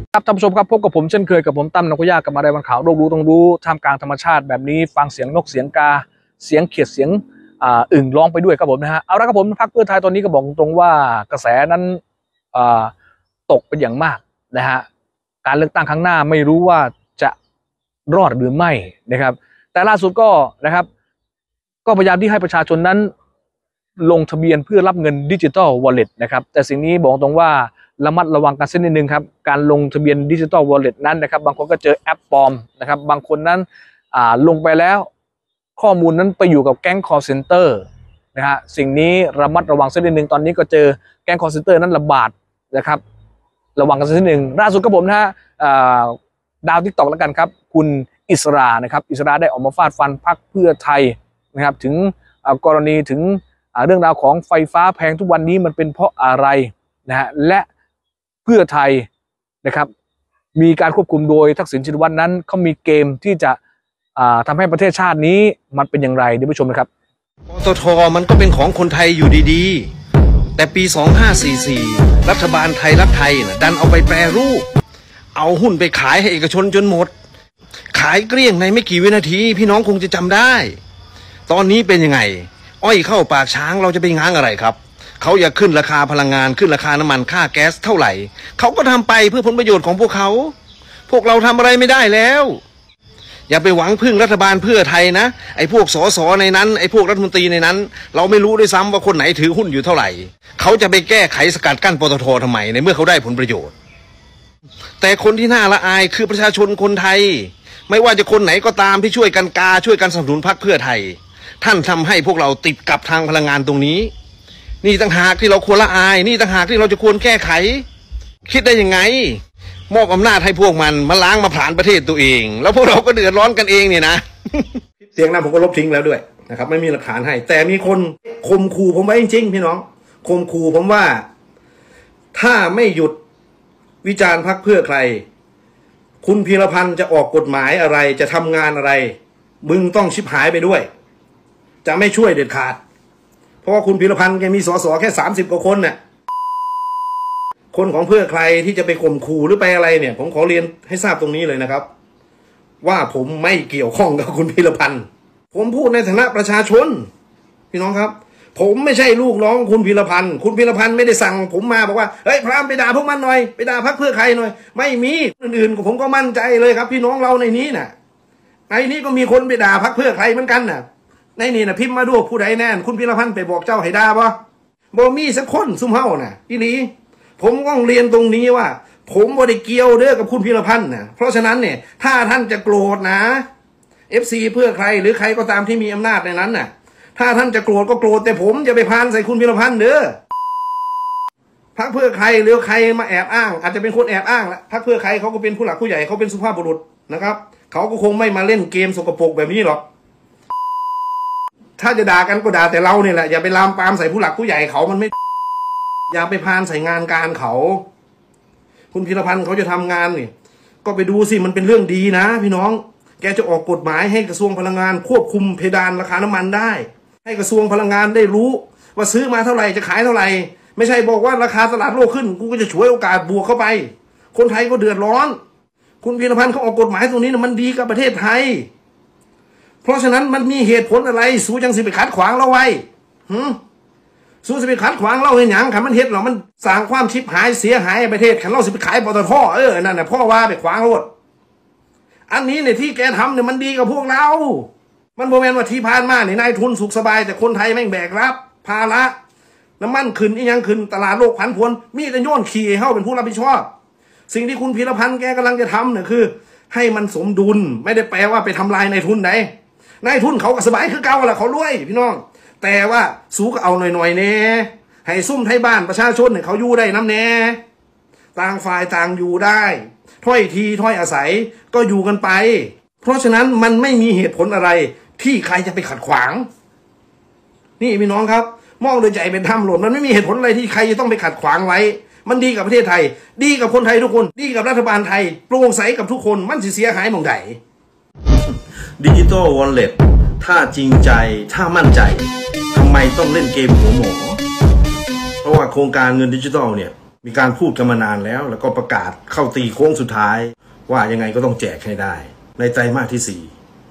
ครับท่านผู้ชมครับพบกับผมเช่นเคยกับผมตั้มนักวิทยากับอะไรวันข่าวโลกรู้ต้องรู้ท่ามกลางธรรมชาติแบบนี้ฟังเสียงนกเสียงกาเสียงเขียดเสียงอึ่งร้องไปด้วยครับผมนะฮะเอาละครับผมพรรคเพื่อไทยตอนนี้ก็บอกตรงว่ากระแสนั้นตกเป็นอย่างมากนะฮะการเลือกตั้งครั้งหน้าไม่รู้ว่าจะรอดหรือไม่นะครับแต่ล่าสุดก็นะครับก็พยายามที่ให้ประชาชนนั้นลงทะเบียนเพื่อรับเงินดิจิทัลวอลเล็ตนะครับแต่สิ่งนี้บอกตรงว่าระมัดระวังกันสักนิดนึงครับการลงทะเบียนดิจิทัลวอลเล็ตนั้นนะครับบางคนก็เจอแอปปลอมนะครับบางคนนั้นลงไปแล้วข้อมูลนั้นไปอยู่กับแก๊ง call center นะฮะสิ่งนี้ระมัดระวังสักนิดนึงตอนนี้ก็เจอแก๊ง call center นั้นระบาดนะครับระวังกันสักนิดนึงล่าสุดก็ผมนะฮะดาว TikTok แล้วกันครับคุณอิสรานะครับอิสราได้ออกมาฟาดฟันพรรคเพื่อไทยนะครับถึงกรณีถึงเรื่องราวของไฟฟ้าแพงทุกวันนี้มันเป็นเพราะอะไรนะฮะและเพื่อไทยนะครับมีการควบคุมโดยทักษิณชินวัตรนั้นเขามีเกมที่จะทำให้ประเทศชาตินี้มันเป็นอย่างไรเดี๋ยวไปชมนะครับปตท.มันก็เป็นของคนไทยอยู่ดีๆแต่ปี 2544 รัฐบาลไทยรักไทยนะดันเอาไปแปรรูปเอาหุ้นไปขายให้เอกชนจนหมดขายเกลี้ยงในไม่กี่วินาทีพี่น้องคงจะจำได้ตอนนี้เป็นยังไงอ้อยเข้าปากช้างเราจะไปง้างอะไรครับเขาอยากขึ้นราคาพลังงานขึ้นราคาน้ำมันค่าแก๊สเท่าไหร่เขาก็ทำไปเพื่อผลประโยชน์ของพวกเขาพวกเราทำอะไรไม่ได้แล้วอย่าไปหวังพึ่งรัฐบาลเพื่อไทยนะไอ้พวกสสในนั้นไอ้พวกรัฐมนตรีในนั้นเราไม่รู้ด้วยซ้ำว่าคนไหนถือหุ้นอยู่เท่าไหร่เขาจะไปแก้ไขสกัดกั้นปตท.ทำไมในเมื่อเขาได้ผลประโยชน์แต่คนที่น่าละอายคือประชาชนคนไทยไม่ว่าจะคนไหนก็ตามที่ช่วยกันช่วยกันสนับสนุนพรรคเพื่อไทยท่านทำให้พวกเราติดกับทางพลังงานตรงนี้นี่ต่างหากที่เราควรละอายนี่ต่างหากที่เราจะควรแก้ไขคิดได้ยังไงมอบอำนาจให้พวกมันมาล้างมาผลาญประเทศตัวเองแล้วพวกเราก็เดือดร้อนกันเองเนี่ยนะเสียงนั้นผมก็ลบทิ้งแล้วด้วยนะครับไม่มีหลักฐานให้แต่มีคนข่มขู่ผมไว้จริงๆพี่น้องข่มขู่ผมว่าถ้าไม่หยุดวิจารณ์พรรคเพื่อใครคุณพีรพันธ์จะออกกฎหมายอะไรจะทำงานอะไรมึงต้องชิบหายไปด้วยจะไม่ช่วยเด็ดขาดเพราะว่าคุณพีรพันธ์แกมีสสแค่30 กว่าคนเนี่ยคนของเพื่อใครที่จะไปข่มขู่หรือไปอะไรเนี่ยผมขอเรียนให้ทราบตรงนี้เลยนะครับว่าผมไม่เกี่ยวข้องกับคุณพีรพันธ์ผมพูดในฐานะประชาชนพี่น้องครับผมไม่ใช่ลูกน้องคุณพีรพันธ์คุณพีรพันธ์ไม่ได้สั่งผมมาบอกว่าเฮ้ยพรามไปด่าพวกมันหน่อยไปด่าพรรคเพื่อใครหน่อยไม่มีอื่นๆผมก็มั่นใจเลยครับพี่น้องเราในนี้น่ะในนี้ก็มีคนไปด่าพรรคเพื่อใครเหมือนกันน่ะในนี่นะพิมพ์มาดูผู้ใดแน่นคุณพีรพันธ์ไปบอกเจ้าให้ด่าบ่มีสักคนซุ่มเฮ้าน่ะอีหลีผมต้องเรียนตรงนี้ว่าผมบ่ได้เกี่ยวเด้อกับคุณพีรพันธ์นะเพราะฉะนั้นเนี่ยถ้าท่านจะโกรธนะ FC เพื่อใครหรือใครก็ตามที่มีอำนาจในนั้นน่ะถ้าท่านจะโกรธก็โกรธแต่ผมจะไปพานใส่คุณพีรพันธ์เด้อพรรคเพื่อใครหรือใครมาแอบอ้างอาจจะเป็นคนแอบอ้างละพรรคเพื่อใครเขาก็เป็นผู้หลักผู้ใหญ่เขาเป็นสุภาพบุรุษนะครับเขาก็คงไม่มาเล่นเกมสกปรกแบบนี้หรอกถ้าจะด่ากันก็ด่าแต่เราเนี่ยแหละอย่าไปลามปามใส่ผู้หลักผู้ใหญ่เขามันไม่อย่าไปพานใส่งานการเขาคุณพีรพันธ์เขาจะทำงานนี่ก็ไปดูสิมันเป็นเรื่องดีนะพี่น้องแกจะออกกฎหมายให้กระทรวงพลังงานควบคุมเพดานราคาน้ำมันได้ให้กระทรวงพลังงานได้รู้ว่าซื้อมาเท่าไหร่จะขายเท่าไหร่ไม่ใช่บอกว่าราคาตลาดโลกขึ้นกูก็จะฉวยโอกาสบวกเข้าไปคนไทยก็เดือดร้อนคุณพีรพันธ์เขาออกกฎหมายตรงนี้นะมันดีกับประเทศไทยเพราะฉะนั้นมันมีเหตุผลอะไรสู้จังสิไปขัดขวางเราไว้สู้สิไปขัดขวางเราเห็นอย่างขันมันเฮ็ดหรอมันสร้างความชิบหายเสียหายประเทศขันเราสิไปขายปตท.นั่นน่ะพ่อว่าไปขวางรถอันนี้เนี่ยที่แกทำเนี่ยมันดีกับพวกเรามันโมเมนต์ว่าที่ผ่านมาเนี่ยนายทุนสุขสบายแต่คนไทยแม่งแบกรับภาระน้ำมันขึ้นอีหยังขึ้นตลาดโลกผันผวนมีแต่โยนขี่เข้าเป็นผู้รับผิดชอบสิ่งที่คุณพีรพันธ์แกกำลังจะทำเนี่ยคือให้มันสมดุลไม่ได้แปลว่าไปทำลายนายทุนไหนนายทุนเขาก็สบายคือเก่าแหละเขารวยพี่น้องแต่ว่าสู้ก็เอาหน่อยๆแน่ให้ซุ่มไทยบ้านประชาชนเนี่ยเขาอยู่ได้น้ำแน่ต่างฝ่ายต่างอยู่ได้ถ้อยทีถ้อยอาศัยก็อยู่กันไปเพราะฉะนั้นมันไม่มีเหตุผลอะไรที่ใครจะไปขัดขวางนี่พี่น้องครับมองโดยใจเป็นธรรมหล่นมันไม่มีเหตุผลอะไรที่ใครจะต้องไปขัดขวางไว้มันดีกับประเทศไทยดีกับคนไทยทุกคนดีกับรัฐบาลไทยโปร่งใสกับทุกคนมันเสียหายหม่องใดดิจิตอลวอลเล็ตถ้าจริงใจถ้ามั่นใจทำไมต้องเล่นเกมหัวหมอเพราะว่าโครงการเงินดิจิตอลเนี่ยมีการพูดกันมานานแล้วก็ประกาศเข้าตีโค้งสุดท้ายว่ายังไงก็ต้องแจกให้ได้ในไตรมาสที่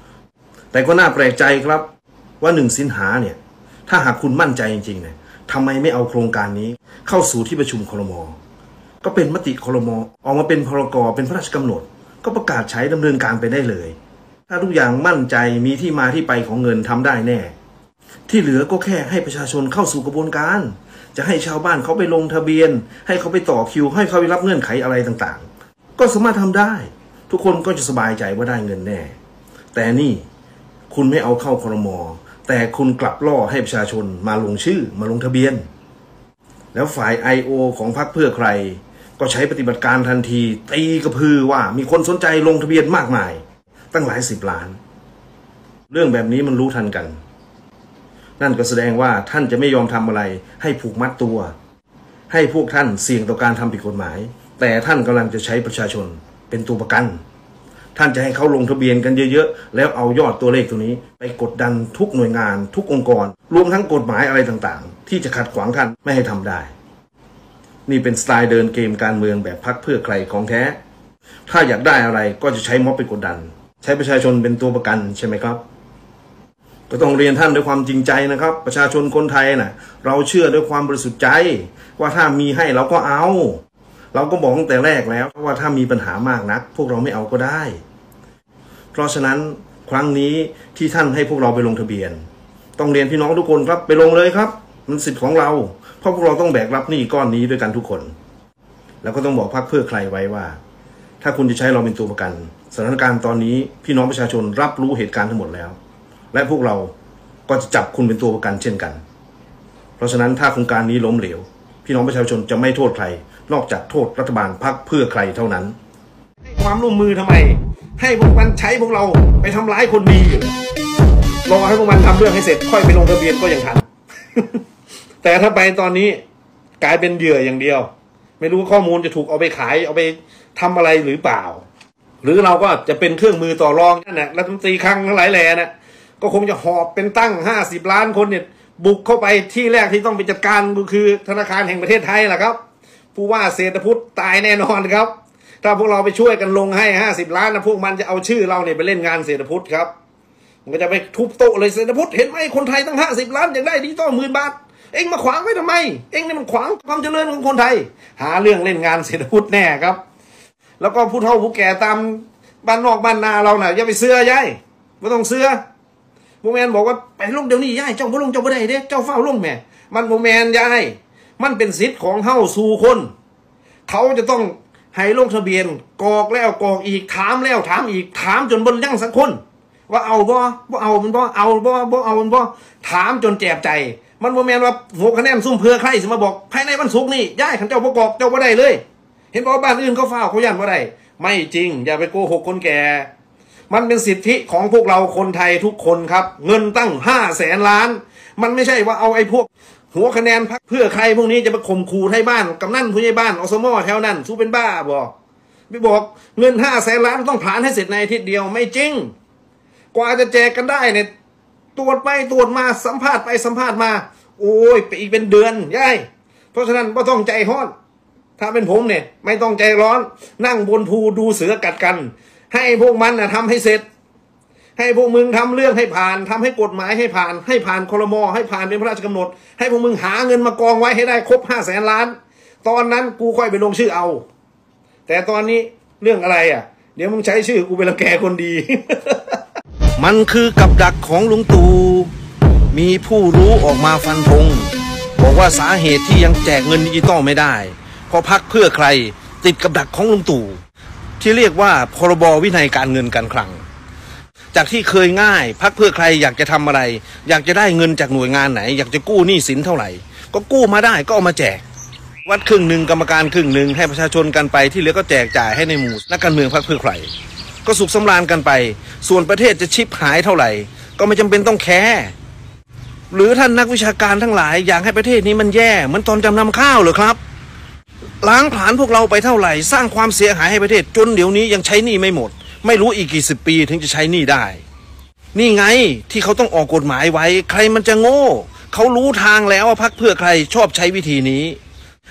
4แต่ก็น่าแปลกใจครับว่า1 สิงหาเนี่ยถ้าหากคุณมั่นใจจริงๆเนี่ยทำไมไม่เอาโครงการนี้เข้าสู่ที่ประชุมครม.ก็เป็นมติครม.ออกมาเป็นพรก.เป็นพระราชกำหนดก็ประกาศใช้ดำเนินการไปได้เลยถ้าทุกอย่างมั่นใจมีที่มาที่ไปของเงินทำได้แน่ที่เหลือก็แค่ให้ประชาชนเข้าสู่กระบวนการจะให้ชาวบ้านเขาไปลงทะเบียนให้เขาไปต่อคิวให้เขาไปรับเงื่อนไขอะไรต่างๆก็สามารถทำได้ทุกคนก็จะสบายใจว่าได้เงินแน่แต่นี่คุณไม่เอาเข้าครม.แต่คุณกลับล่อให้ประชาชนมาลงชื่อมาลงทะเบียนแล้วฝ่าย I.O. ของพรรคเพื่อใครก็ใช้ปฏิบัติการทันทีตีกระพือว่ามีคนสนใจลงทะเบียนมากมายตั้งหลาย10 ล้านเรื่องแบบนี้มันรู้ทันกันนั่นก็แสดงว่าท่านจะไม่ยอมทำอะไรให้ผูกมัดตัวให้พวกท่านเสี่ยงต่อการทำผิดกฎหมายแต่ท่านกำลังจะใช้ประชาชนเป็นตัวประกันท่านจะให้เขาลงทะเบียนกันเยอะๆแล้วเอายอดตัวเลขตัวนี้ไปกดดันทุกหน่วยงานทุกองค์กรรวมทั้งกฎหมายอะไรต่างๆที่จะขัดขวางท่านไม่ให้ทำได้นี่เป็นสไตล์เดินเกมการเมืองแบบพรรคเพื่อใครของแท้ถ้าอยากได้อะไรก็จะใช้ม็อบไปกดดันใช้ประชาชนเป็นตัวประกันใช่ไหมครับก็ต้องเรียนท่านด้วยความจริงใจนะครับประชาชนคนไทยน่ะเราเชื่อด้วยความบริสุทธิ์ใจว่าถ้ามีให้เราก็เอาเราก็บอกตั้งแต่แรกแล้วว่าถ้ามีปัญหามากนักพวกเราไม่เอาก็ได้เพราะฉะนั้นครั้งนี้ที่ท่านให้พวกเราไปลงทะเบียนต้องเรียนพี่น้องทุกคนครับไปลงเลยครับมันสิทธิ์ของเราเพราะพวกเราต้องแบกรับหนี้ก้อนนี้ด้วยกันทุกคนแล้วก็ต้องบอกพรรคเพื่อใครไว้ว่าถ้าคุณจะใช้เราเป็นตัวประกันสถานการณ์ตอนนี้พี่น้องประชาชนรับรู้เหตุการณ์ทั้งหมดแล้วและพวกเราก็จะจับคุณเป็นตัวประกันเช่นกันเพราะฉะนั้นถ้าโครงการนี้ล้มเหลวพี่น้องประชาชนจะไม่โทษใครนอกจากโทษรัฐบาลพรรคเพื่อใครเท่านั้นให้ความร่วมมือทำไมให้พวกมันใช้พวกเราไปทำร้ายคนดีรอให้พวกมันทำเรื่องให้เสร็จค่อยไปลงทะเบียนก็ยังทัน แต่ถ้าไปตอนนี้กลายเป็นเหยื่ออย่างเดียวไม่รู้ข้อมูลจะถูกเอาไปขายเอาไปทำอะไรหรือเปล่าหรือเราก็จะเป็นเครื่องมือต่อรองนั่นแหละรัฐมนตรีคลังทั้งหลายแหล่นะก็คงจะหอบเป็นตั้ง50 ล้านคนเนี่ยบุกเข้าไปที่แรกที่ต้องไปจัดการก็คือธนาคารแห่งประเทศไทยแหละครับผู้ว่าเศรษฐพุทธตายแน่นอนครับถ้าพวกเราไปช่วยกันลงให้50 ล้านนะพวกมันจะเอาชื่อเราเนี่ยไปเล่นงานเศรษฐพุทธครับมันก็จะไปทุบโต๊ะเลยเศรษฐพุทธเห็นไหมคนไทยตั้ง50 ล้านอยากได้ดิจิตอล10,000 บาทเอ็งมาขวางไว้ทำไมเอ็งนี่มันขวางความเจริญของคนไทยหาเรื่องเล่นงานเศรษฐพุทธแน่ครับแล้วก็ผู้เฒ่าผู้แก่ตามบ้านนอกบ้านนาเราน่ะอย่าไปเสื้อยายไม่ต้องเสื้อโมแมนบอกว่าไปลงเดี๋ยวนี้ยายเจ้าบ่ลงเจ้าบ่ได้เด้เจ้าเฝ้าลงแม่มันโมแมนยายมันเป็นสิทธิ์ของเฮาสู่คนเขาจะต้องให้ลงทะเบียนกรอกแล้วกรอกอีกถามแล้วถามอีกถามจนบนยั่งสักคนว่าเอาบ่เอามันบ่เอาบ่เอามันบ่ถามจนแจบใจมันโมแมนว่า6 คะแนนซุ่มเพื่อใครสิมาบอกภายในวันศุกร์นี่ยายขันเจ้าบ่กรอกเจ้าบ่ได้เลยเห็นบอกบ้านอื่นเขาเฝ้าเขายันบ่ได้ไม่จริงอย่าไปโกหกคนแก่มันเป็นสิทธิของพวกเราคนไทยทุกคนครับเงินตั้ง500,000 ล้านมันไม่ใช่ว่าเอาไอ้พวกหัวคะแนนพรรคเพื่อใครพวกนี้จะไปข่มขู่ไทยบ้านกำนันผู้ใหญ่บ้านอสมแถวนั้นสู้เป็นบ้าบอกไม่บอกเงิน500,000 ล้านต้องผ่านให้เสร็จในอาทิตย์เดียวไม่จริงกว่าจะแจกกันได้เนี่ยตรวจไปตรวจมาสัมภาษณ์ไปสัมภาษณ์มาโอ้ยไปอีกเป็นเดือนย่ายเพราะฉะนั้นไม่ต้องใจร้อนถ้าเป็นผมเนี่ยไม่ต้องใจร้อนนั่งบนภูดูเสือกัดกันให้พวกมันทำให้เสร็จให้พวกมึงทำเรื่องให้ผ่านทำให้กฎหมายให้ผ่านครม.ให้ผ่านเป็นพระราชกำหนดให้พวกมึงหาเงินมากองไว้ให้ได้ครบ500,000 ล้านตอนนั้นกูค่อยไปลงชื่อเอาแต่ตอนนี้เรื่องอะไรเดี๋ยวมึงใช้ชื่อกูเป็นรังแกคนดีมันคือกับดักของลุงตู่มีผู้รู้ออกมาฟันธงบอกว่าสาเหตุที่ยังแจกเงินดิจิตอลไม่ได้เพราะพรรคเพื่อใครติดกับดักของลุงตู่ที่เรียกว่าพรบวินัยการเงินการคลังจากที่เคยง่ายพรรคเพื่อใครอยากจะทำอะไรอยากจะได้เงินจากหน่วยงานไหนอยากจะกู้หนี้สินเท่าไหร่ก็กู้มาได้ก็เอามาแจกวัดครึ่งหนึ่งกรรมการครึ่งหนึ่งให้ประชาชนกันไปที่เหลือก็แจกจ่ายให้ในหมู่นักการเมืองพรรคเพื่อใครก็สุขสำราญกันไปส่วนประเทศจะชิบหายเท่าไหร่ก็ไม่จำเป็นต้องแคร์หรือท่านนักวิชาการทั้งหลายอยากให้ประเทศนี้มันแย่เหมือนตอนจำนำข้าวเหรอครับล้างผลาญพวกเราไปเท่าไหร่สร้างความเสียหายให้ประเทศจนเดี๋ยวนี้ยังใช้หนี้ไม่หมดไม่รู้อีกกี่10 ปีถึงจะใช้หนี้ได้นี่ไงที่เขาต้องออกกฎหมายไว้ใครมันจะโง่เขารู้ทางแล้วว่าพรรคเพื่อใครชอบใช้วิธีนี้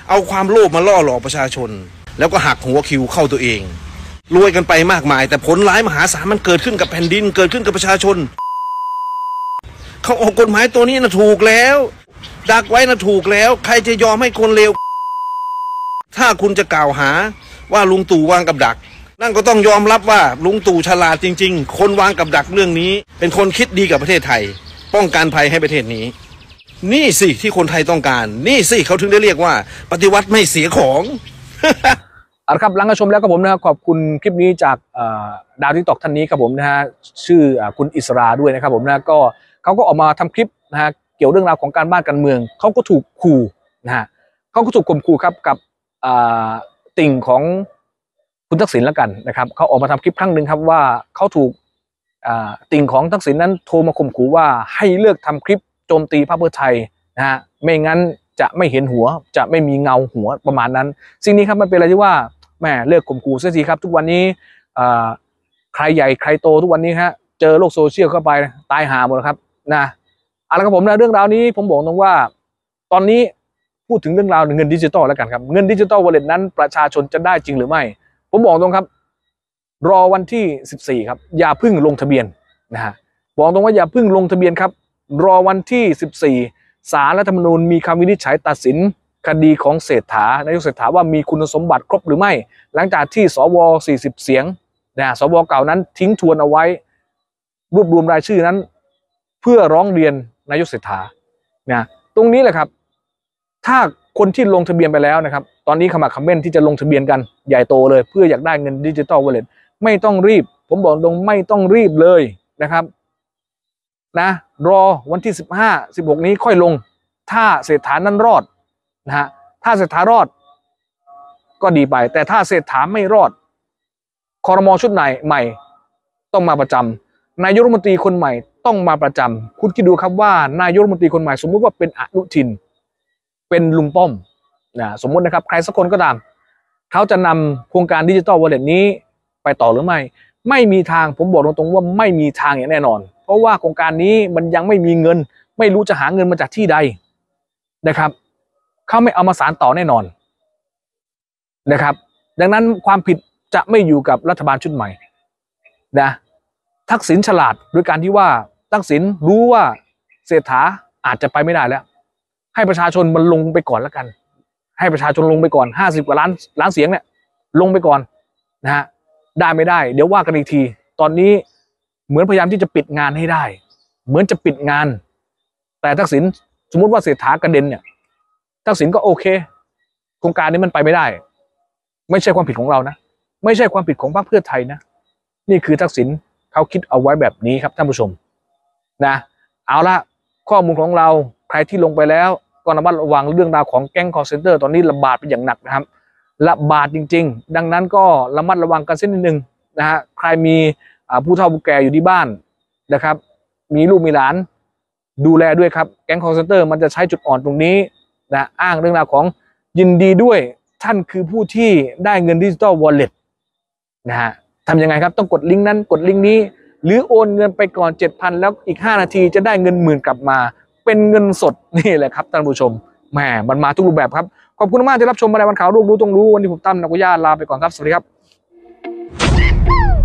เอาความโลภมาล่อหลอกประชาชน แล้วก็หักหัวคิวเข้าตัวเองรวยกันไปมากมายแต่ผลร้ายมหาศาลมันเกิดขึ้นกับแผ่นดินเกิดขึ้นกับประชาชนเขาออกกฎหมายตัวนี้นะถูกแล้วดักไว้นะถูกแล้วใครจะยอมให้คนเลวถ้าคุณจะกล่าวหาว่าลุงตู่วางกับดักนั่นก็ต้องยอมรับว่าลุงตู่ฉลาดจริงๆคนวางกับดักเรื่องนี้เป็นคนคิดดีกับประเทศไทยป้องกันภัยให้ประเทศนี้นี่สิที่คนไทยต้องการนี่สิเขาถึงได้เรียกว่าปฏิวัติไม่เสียของเอาละครับหลังจากชมแล้วครับผมนะครับขอบคุณคลิปนี้จากดาวทิกตอกท่านนี้ครับผมนะฮะชื่อคุณอิสราด้วยนะครับผมนะก็เขาก็ออกมาทำคลิปนะฮะเกี่ยวเรื่องราวของการบ้านการเมืองเขาก็ถูกขู่นะฮะเขาก็ถูกข่มขู่ครับกับติ่งของคุณทักษิณแล้วกันนะครับเขาออกมาทำคลิปครั้งหนึ่งครับว่าเขาถูกติ่งของทักษิณนั้นโทรมาข่มขู่ว่าให้เลิกทำคลิปโจมตีพรรคเพื่อไทยนะฮะไม่งั้นจะไม่เห็นหัวจะไม่มีเงาหัวประมาณนั้นสิ่งนี้ครับมันเป็นอะไรที่ว่าแม่เลิกข่มขู่เสียทีครับทุกวันนี้ใครใหญ่ใครโตทุกวันนี้ฮะเจอโลกโซเชียลเข้าไปตายหาหมดแล้วครับนะเอาละครับผมนะเรื่องราวนี้ผมบอกตรงว่าตอนนี้พูดถึงเรื่องราวเงินดิจิตอลแล้วกันครับเงินดิจิตอลวอลเล็ตนั้นประชาชนจะได้จริงหรือไม่ผมบอกตรงครับรอวันที่14ครับอย่าพึ่งลงทะเบียนนะฮะบอกตรงว่าอย่าพึ่งลงทะเบียนครับรอวันที่14ศาลรัฐธรรมนูญมีคำวินิจฉัยตัดสินคดีของเศรษฐานายกเศรษฐาว่ามีคุณสมบัติครบหรือไม่หลังจากที่สว40เสียงนะสวเก่านั้นทิ้งทวนเอาไว้รวบรวมรายชื่อนั้นเพื่อร้องเรียนนายกเศรษฐานะตรงนี้แหละครับถ้าคนที่ลงทะเบียนไปแล้วนะครับตอนนี้ขมักเขม้นที่จะลงทะเบียนกันใหญ่โตเลยเพื่ออยากได้เงินดิจิตอลวอลเล็ตไม่ต้องรีบผมบอกตรงไม่ต้องรีบเลยนะครับนะรอวันที่15-16นี้ค่อยลงถ้าเศรษฐานั้นรอดนะฮะถ้าเศรษฐารอดก็ดีไปแต่ถ้าเศรษฐาไม่รอดครม.ชุดไหนใหม่ต้องมาประจำนายกรัฐมนตรีคนใหม่ต้องมาประจำคุณคิดดูครับว่านายกรัฐมนตรีคนใหม่สมมุติว่าเป็นอนุทินเป็นลุงป้อมนะสมมตินะครับใครสักคนก็ตามเขาจะนำโครงการดิจิตอลวอลเล็ตนี้ไปต่อหรือไม่ไม่มีทางผมบอกตรงๆว่าไม่มีทางอย่างแน่นอนเพราะว่าโครงการนี้มันยังไม่มีเงินไม่รู้จะหาเงินมาจากที่ใดนะครับเขาไม่เอามาสานต่อแน่นอนนะครับดังนั้นความผิดจะไม่อยู่กับรัฐบาลชุดใหม่นะทักษิณฉลาดโดยการที่ว่าทักษิณรู้ว่าเศรษฐาอาจจะไปไม่ได้แล้วให้ประชาชนมันลงไปก่อนแล้วกันให้ประชาชนลงไปก่อน50 กว่าล้านเสียงเนี่ยลงไปก่อนนะฮะได้ไม่ได้เดี๋ยวว่ากันอีกทีตอนนี้เหมือนพยายามที่จะปิดงานให้ได้เหมือนจะปิดงานแต่ทักษิณสมมติว่าเศรษฐากระเด็นเนี่ยทักษิณก็โอเคโครงการนี้มันไปไม่ได้ไม่ใช่ความผิดของเรานะไม่ใช่ความผิดของพรรคเพื่อไทยนะนี่คือทักษิณเขาคิดเอาไว้แบบนี้ครับท่านผู้ชมนะเอาละข้อมูลของเราใครที่ลงไปแล้วก็ระมัดระวังเรื่องราวของแก๊งคอลเซ็นเตอร์ตอนนี้ระบาดเป็นอย่างหนักนะครับระบาดจริงๆดังนั้นก็ระมัดระวังกันสักนิดนึงนะฮะใครมีผู้เฒ่าผู้แก่อยู่ที่บ้านนะครับมีลูกมีหลานดูแลด้วยครับแก๊งคอลเซ็นเตอร์มันจะใช้จุดอ่อนตรงนี้นะอ้างเรื่องราวของยินดีด้วยท่านคือผู้ที่ได้เงินดิจิตอลวอลเล็ตนะฮะทำยังไงครับต้องกดลิงก์นั้นกดลิงก์นี้หรือโอนเงินไปก่อน 7,000 แล้วอีก5 นาทีจะได้เงิน10,000กลับมาเป็นเงินสดนี่แหละครับท่านผู้ชมแหมมันมาทุกรูปแบบครับขอบคุณมากที่รับชมมาในวันข่าวรู้ต้องรู้วันนี้ผมตั้มนักวิทยาลาไปก่อนครับสวัสดีครับ